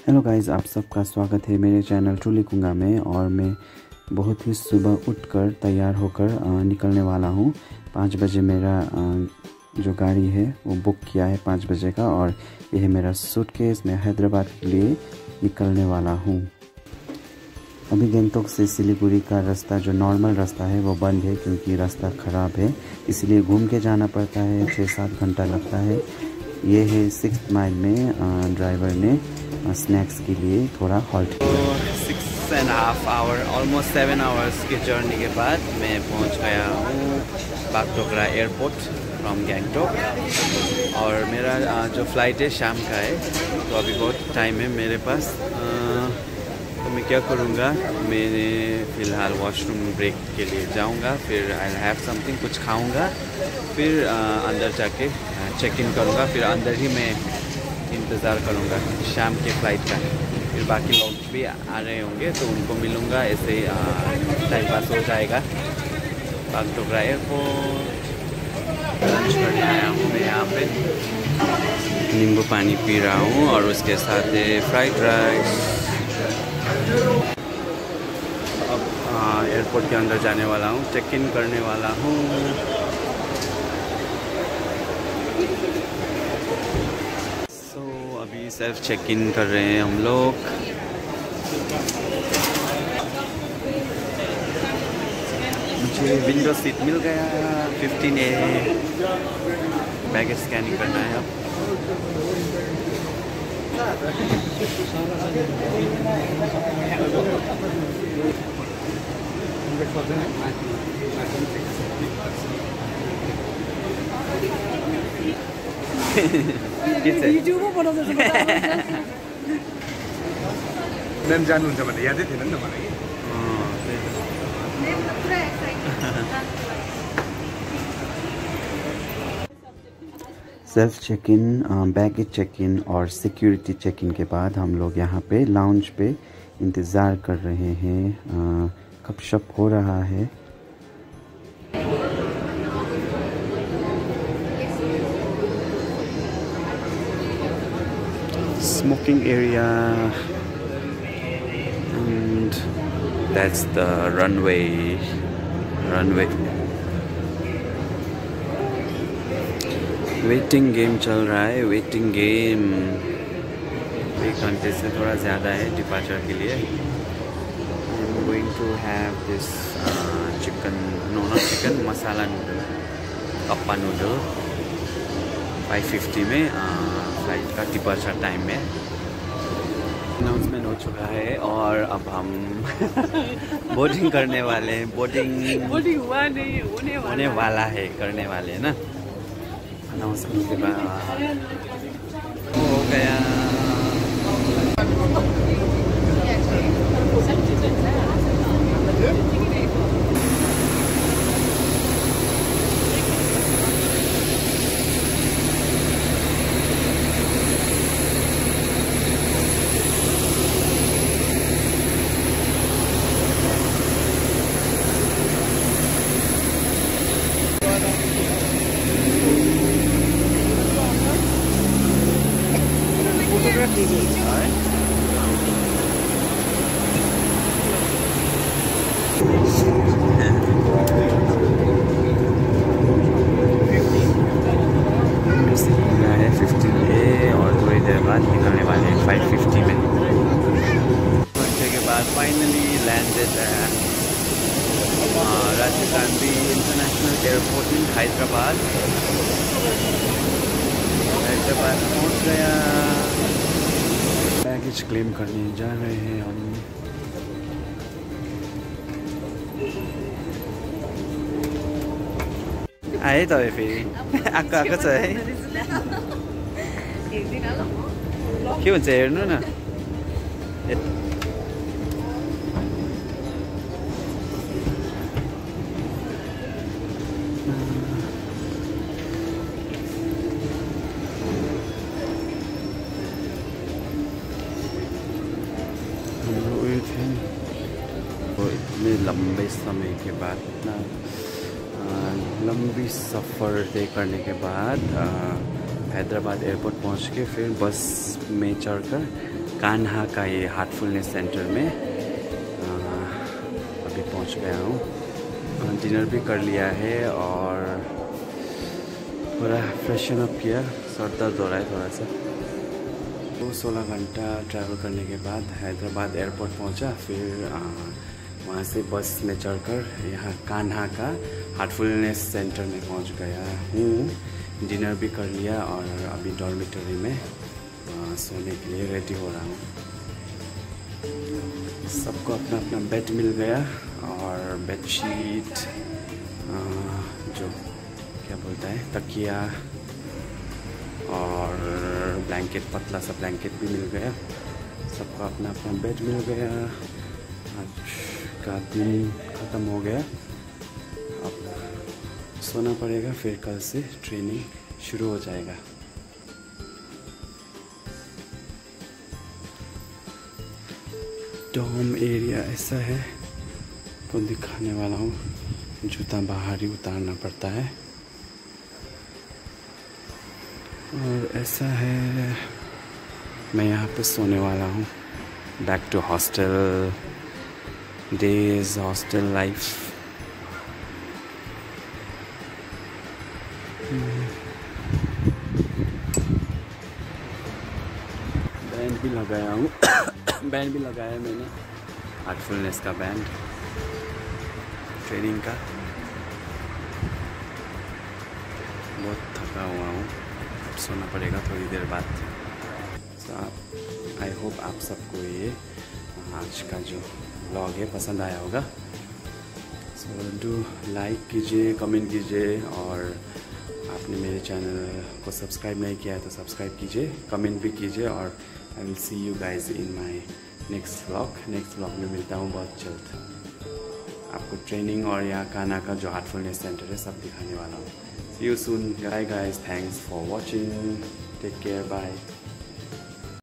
Hello guys, आप सबका स्वागत है मेरे चैनल ट्रूली कुंगा में। और मैं बहुत ही सुबह उठकर तैयार होकर निकलने वाला हूँ। 5 बजे मेरा जो गाड़ी है वो बुक किया है 5 बजे का, और यह है मेरा सूटकेस। मैं हैदराबाद के लिए निकलने वाला हूँ। अभी गंगटोक से सिलीगुड़ी का रास्ता जो नॉर्मल रास्ता है वो बंद है क्योंकि रास्ता ख़राब है, इसलिए घूम के जाना पड़ता है। 6-7 घंटा लगता है। ये है 6 माइल में ड्राइवर ने स्नैक्स के लिए थोड़ा हॉल्ट किया। 6.5 आवर ऑलमोस्ट 7 आवर्स की जर्नी के बाद मैं पहुंच गया हूँ बागडोगरा एयरपोर्ट फ्रॉम गंगटोक। और मेरा जो फ़्लाइट है शाम का है, तो अभी बहुत टाइम है मेरे पास। तो मैं क्या करूँगा, मैंने फ़िलहाल वॉशरूम ब्रेक के लिए जाऊँगा, फिर आई हैव समथिंग, कुछ खाऊँगा, फिर अंदर जाके चेक इन करूँगा, फिर अंदर ही मैं इंतज़ार करूँगा शाम के फ़्लाइट का। फिर बाकी लोग भी आ रहे होंगे तो उनको मिलूँगा, ऐसे ही टाइम पास हो जाएगा। बागडोगरा एयरपोर्ट लंच करने आया हूँ मैं। यहाँ पे नींबू पानी पी रहा हूँ और उसके साथ फ्राइड राइस। अब एयरपोर्ट के अंदर जाने वाला हूँ, चेक इन करने वाला हूँ। अभी सेल्फ चेक इन कर रहे हैं हम लोग। मुझे विंडो सीट मिल गया 15A। बैगेज स्कैनिंग करना है अब। मैम जान्नुहुन्छ भने यादै थिएन नि त मलाई। Self check in, baggage check in और सिक्योरिटी चेक इन के बाद हम लोग यहाँ पे लाउंज पे इंतज़ार कर रहे हैं। गपशप हो रहा है। Smoking area, and that's the runway. Waiting game चल रहा है, वेटिंग गेम 1 घंटे से थोड़ा ज़्यादा है डिपार्चर के लिए। I'm going to have this chicken, no not chicken, masala noodle, cuppa noodle 550 में फ्लाइट का डिपार्चर टाइम में। अनाउंसमेंट हो चुका है और अब हम बोर्डिंग करने वाले हैं। बोर्डिंग हुआ नहीं, होने वाला है, करने वाले हैं ना। अनाउंसमेंट के बाद हो गया। निकलने वाले हैं 550 में। घंटे के बाद finally landed Rajiv Gandhi international airport in Hyderabad पहुंच गया। बैगेज क्लेम करने जा रहे हैं हम। आए तो फेरि आएको छ है। के हुन्छ हेर्नु न। हम लोग उयो थे इतने लंबे समय के बाद, इतना लंबी सफ़र तय करने के बाद हैदराबाद एयरपोर्ट पहुंच के फिर बस में चढ़कर कान्हा का ये हार्टफुलनेस सेंटर में अभी पहुंच गया हूँ। डिनर भी कर लिया है और पूरा फ्रेशन अप किया। सर दर्द हो रहा है थोड़ा सा। तो 16 घंटा ट्रैवल करने के बाद हैदराबाद एयरपोर्ट पहुंचा। फिर वहाँ से बस में चढ़कर यहाँ कान्हा का हार्टफुलनेस सेंटर में पहुंच गया हूँ। डिनर भी कर लिया और अभी डॉर्मिटरी में सोने के लिए रेडी हो रहा हूँ। सबको अपना अपना बेड मिल गया और बेडशीट जो क्या बोलता है तकिया और ब्लैंकेट, पतला सा ब्लैंकेट भी मिल गया। सबको अपना अपना बेड मिल गया। आज का दिन ख़त्म हो गया। अब सोना पड़ेगा, फिर कल से ट्रेनिंग शुरू हो जाएगा। डॉम एरिया ऐसा है, तो दिखाने वाला हूँ। जूता बाहर ही उतारना पड़ता है और ऐसा है। मैं यहाँ पे सोने वाला हूँ। Back to hostel days, hostel life. Band भी लगाया हूँ। बैंड भी लगाया मैंने, हार्टफुलनेस का बैंड, ट्रेनिंग का। बहुत थका हुआ हूँ, सोना पड़ेगा थोड़ी देर बाद। आई होप आप सबको ये आज का जो व्लॉग है पसंद आया होगा। सो डू लाइक कीजिए, कमेंट कीजिए और आपने मेरे चैनल को सब्सक्राइब नहीं किया है तो सब्सक्राइब कीजिए, कमेंट भी कीजिए। और I will see you guys in my next vlog में मिलता हूँ बहुत जल्द। आपको ट्रेनिंग और यहाँ कान्हा का जो हार्टफुलनेस सेंटर है सब दिखाने वाला हूँ। See you soon. Bye guys, thanks for watching, take care, bye.